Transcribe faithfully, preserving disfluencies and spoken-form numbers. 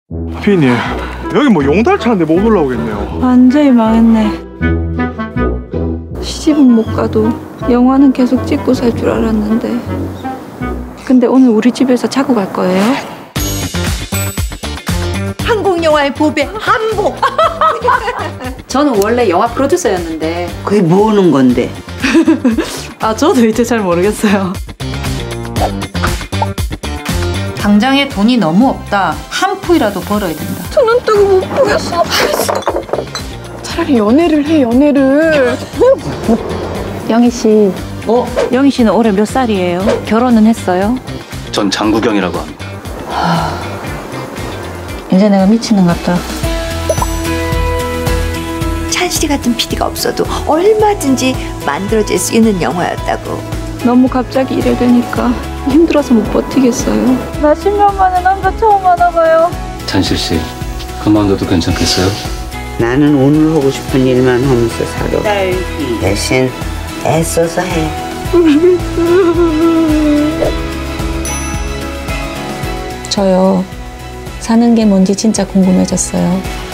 피디님, 여기 뭐 용달 차인데 못 올라오겠네요. 완전히 망했네. 시집은 못 가도 영화는 계속 찍고 살 줄 알았는데. 근데 오늘 우리 집에서 자고 갈 거예요? 한국 영화의 보배 한복. 저는 원래 영화 프로듀서였는데. 그게 뭐 하는 건데? 아, 저도 이제 잘 모르겠어요. 당장에 돈이 너무 없다. 한 푼이라도 벌어야 된다. 저 눈 뜨고 못 보겠어. 차라리 연애를 해, 연애를. 영희 씨. 어? 영희 씨는 올해 몇 살이에요? 결혼은 했어요? 전 장국영이라고 합니다. 이제 내가 미치는 것 같다. 찬실이 같은 피디가 없어도 얼마든지 만들어질 수 있는 영화였다고. 너무 갑자기 이래 되니까 힘들어서 못 버티겠어요. 나 십 년 만에 남자 처음 만나봐요. 찬실 씨, 그만둬도 괜찮겠어요? 나는 오늘 하고 싶은 일만 하면서 살아. 대신 애써서 해. 저요. 사는 게 뭔지 진짜 궁금해졌어요.